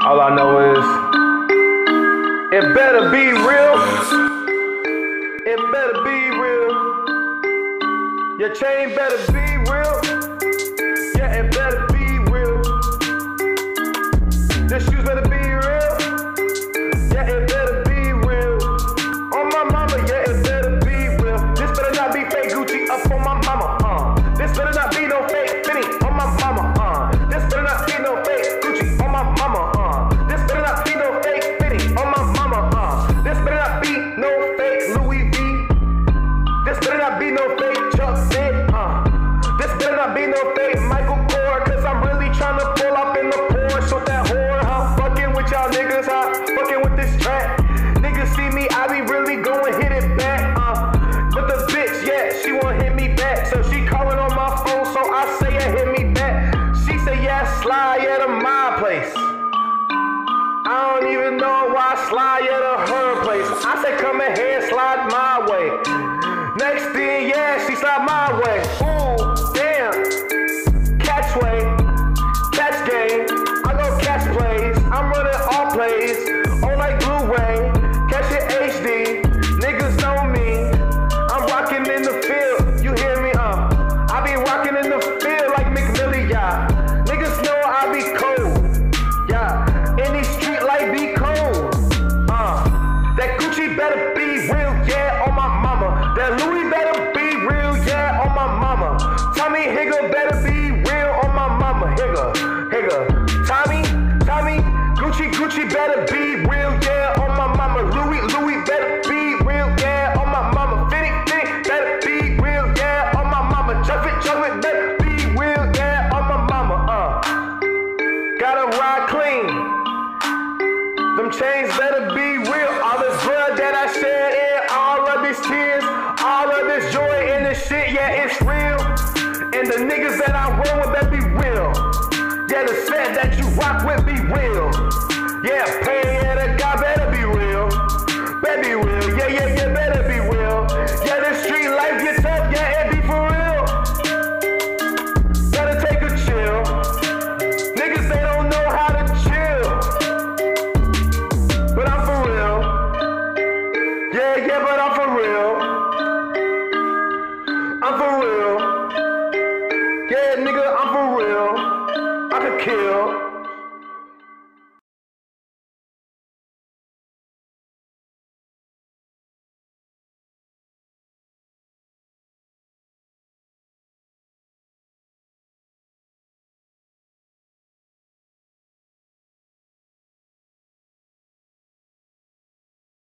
All I know is, it better be real. It better be real. Your chain better be real. Yeah, it better be real. Your shoes better be real. Yeah, it better be real. On my mama, yeah, it better be real. This better not be fake Gucci up on my mama, This better not be no fake Fendi on my mama, This better not be no fake Gucci on my mama, This better not be no fake Fendi on my mama, This better not be no fake Louis V. This better not be no fake Chuck Fit, This better not be no fake Michael Kors, cause I'm really tryna pull up in the Porsche with that whore, fucking with y'all niggas, fucking with this track. Niggas see me, I be really going hit it back, but the bitch, yeah, she won't hit me back. So she calling on my phone, so I say yeah, hit me back. She say yeah, slide yeah to my place. I don't even know why I slide yeah to her place. I say come ahead, slide my way. Next thing, yeah, she slide my way. Ooh, damn. Catch way, catch game. I go catch plays. I'm running all plays. On like Blue Way, catch it HD. Niggas know me. I'm rocking in the field. You hear me? I be rocking in the field like McMillie, yeah. Niggas know I be cold, yeah. In these street life be cold. That Gucci better be real, yeah, on my mama. That Louis better be real, yeah, on my mama. Tommy Hilfiger better be real on my mama. Hilfiger. Tommy, Gucci better be real, yeah, on my mama. Louis better be real, yeah, on my mama. Fendi better be real, yeah, on my mama. Chocolate better be real, yeah, on my mama. Gotta ride clean. Them chains better be real. All this blood that I shed in, all of these tears, all of this joy and this shit, yeah, it's real. And the niggas that I roll with better be real. Yeah, the set that you rock with be real. Yeah, pay